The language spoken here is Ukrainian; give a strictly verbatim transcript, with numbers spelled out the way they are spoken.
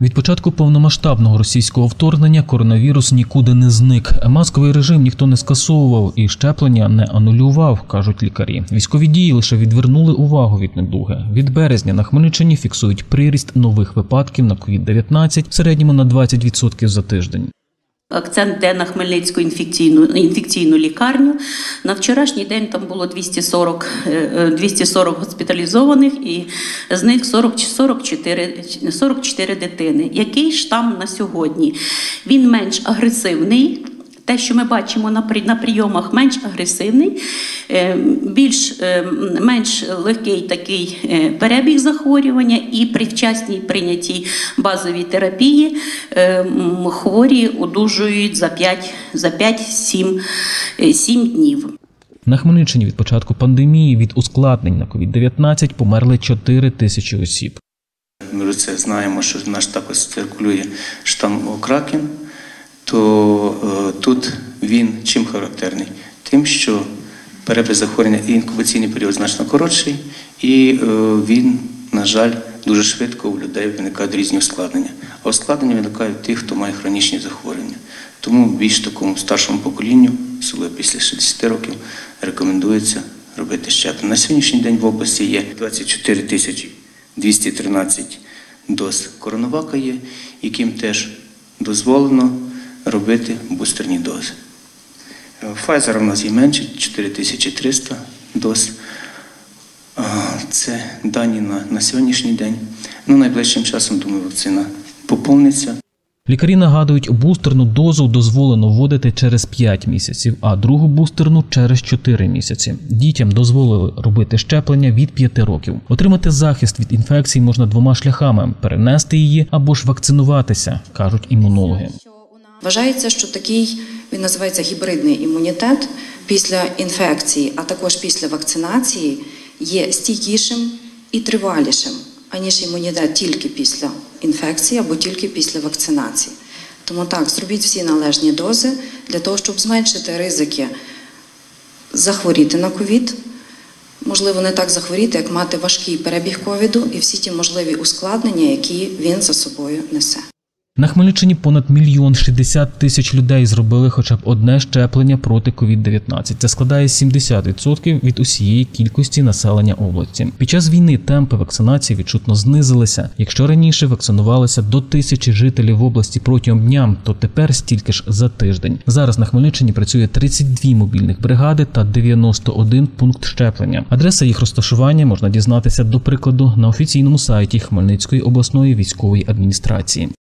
Від початку повномасштабного російського вторгнення коронавірус нікуди не зник. Масковий режим ніхто не скасовував і щеплення не анулював, кажуть лікарі. Військові дії лише відвернули увагу від недуги. Від березня на Хмельниччині фіксують приріст нових випадків на ковід дев'ятнадцять в середньому на двадцять відсотків за тиждень. Акцент йде на Хмельницьку інфекційну, інфекційну лікарню. На вчорашній день там було двісті сорок, двісті сорок госпіталізованих, і з них сорок, сорок чотири, сорок чотири дитини. Який штам на сьогодні? Він менш агресивний. Те, що ми бачимо на прийомах, менш агресивний, більш, менш легкий такий перебіг захворювання, і при вчасній прийнятій базовій терапії хворі одужують за п'ять-сім днів. На Хмельниччині від початку пандемії від ускладнень на ковід дев'ятнадцять померли чотири тисячі осіб. Ми це знаємо, що наш також циркулює штам Кракен. То е, тут він чим характерний? Тим, що перебіг захворювання і інкубаційний період значно коротший, і е, він, на жаль, дуже швидко у людей виникають різні ускладнення. А ускладнення виникають тих, хто має хронічні захворювання. Тому більш такому старшому поколінню, особливо після шістдесяти років, рекомендується робити щеплення. На сьогоднішній день в області є двадцять чотири тисячі двісті тринадцять доз коронавака є, яким теж дозволено робити бустерні дози. Pfizer у нас є менше, чотири тисячі триста доз. Це дані на, на сьогоднішній день. Ну, найближчим часом, думаю, вакцина поповниться. Лікарі нагадують, бустерну дозу дозволено вводити через п'ять місяців, а другу бустерну – через чотири місяці. Дітям дозволили робити щеплення від п'яти років. Отримати захист від інфекцій можна двома шляхами – перенести її або ж вакцинуватися, кажуть імунологи. Вважається, що такий, він називається гібридний імунітет, після інфекції, а також після вакцинації є стійкішим і тривалішим, аніж імунітет тільки після інфекції або тільки після вакцинації. Тому так, зробіть всі належні дози для того, щоб зменшити ризики захворіти на ковід, можливо, не так захворіти, як мати важкий перебіг ковіду і всі ті можливі ускладнення, які він за собою несе. На Хмельниччині понад мільйон шістдесят тисяч людей зробили хоча б одне щеплення проти ковід дев'ятнадцять. Це складає сімдесят відсотків від усієї кількості населення області. Під час війни темпи вакцинації відчутно знизилися. Якщо раніше вакцинувалося до тисячі жителів в області протягом дня, то тепер стільки ж за тиждень. Зараз на Хмельниччині працює тридцять дві мобільних бригади та дев'яносто один пункт щеплення. Адреса їх розташування можна дізнатися, до прикладу, на офіційному сайті Хмельницької обласної військової адміністрації.